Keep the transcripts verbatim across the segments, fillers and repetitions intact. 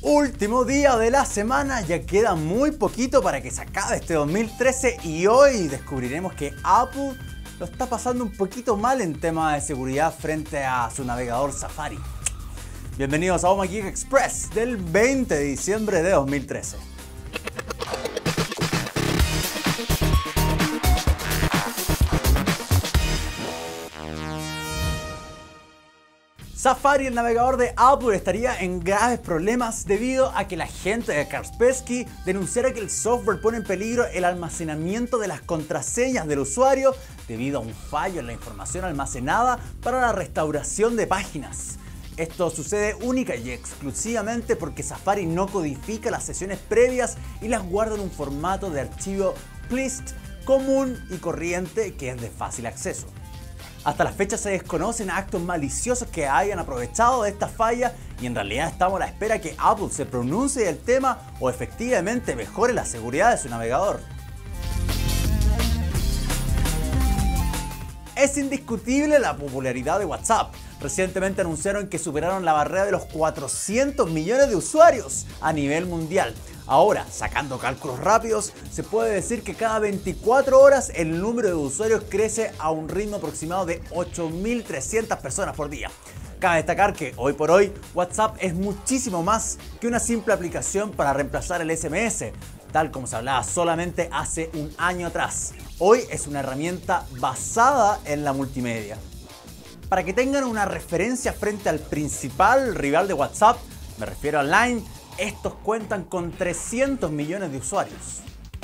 Último día de la semana, ya queda muy poquito para que se acabe este dos mil trece y hoy descubriremos que Apple lo está pasando un poquito mal en tema de seguridad frente a su navegador Safari. Bienvenidos a Oh My Geek Express del veinte de diciembre de dos mil trece. Safari, el navegador de Apple, estaría en graves problemas debido a que la gente de Kaspersky denunciara que el software pone en peligro el almacenamiento de las contraseñas del usuario debido a un fallo en la información almacenada para la restauración de páginas. Esto sucede única y exclusivamente porque Safari no codifica las sesiones previas y las guarda en un formato de archivo plist común y corriente que es de fácil acceso. Hasta la fecha se desconocen actos maliciosos que hayan aprovechado de esta falla y en realidad estamos a la espera que Apple se pronuncie del tema o efectivamente mejore la seguridad de su navegador. Es indiscutible la popularidad de WhatsApp. Recientemente anunciaron que superaron la barrera de los cuatrocientos millones de usuarios a nivel mundial. Ahora, sacando cálculos rápidos, se puede decir que cada veinticuatro horas el número de usuarios crece a un ritmo aproximado de ocho mil trescientas personas por día. Cabe destacar que hoy por hoy WhatsApp es muchísimo más que una simple aplicación para reemplazar el S M S, tal como se hablaba solamente hace un año atrás. Hoy es una herramienta basada en la multimedia. Para que tengan una referencia frente al principal rival de WhatsApp, me refiero a Line, estos cuentan con trescientos millones de usuarios.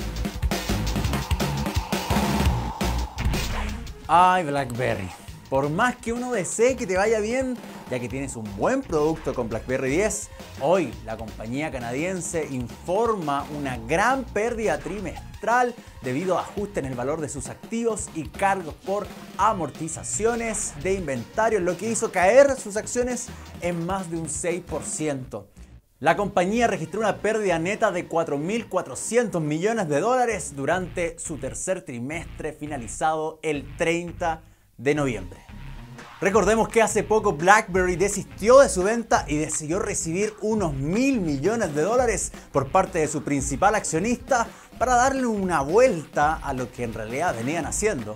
Ay, BlackBerry. Por más que uno desee que te vaya bien, ya que tienes un buen producto con BlackBerry diez, hoy la compañía canadiense informa una gran pérdida trimestral debido a ajustes en el valor de sus activos y cargos por amortizaciones de inventario, lo que hizo caer sus acciones en más de un seis por ciento. La compañía registró una pérdida neta de cuatro mil cuatrocientos millones de dólares durante su tercer trimestre finalizado el treinta de noviembre. Recordemos que hace poco BlackBerry desistió de su venta y decidió recibir unos mil millones de dólares por parte de su principal accionista para darle una vuelta a lo que en realidad venían haciendo.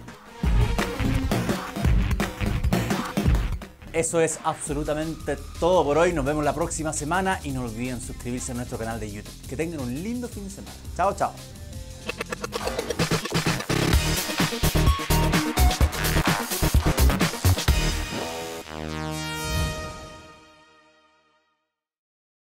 Eso es absolutamente todo por hoy. Nos vemos la próxima semana y no olviden suscribirse a nuestro canal de YouTube. Que tengan un lindo fin de semana. Chao, chao.